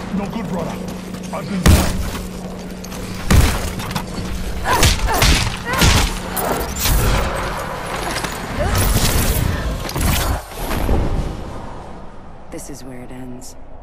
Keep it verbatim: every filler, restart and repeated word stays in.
No good, brother. I've been down. This is where it ends.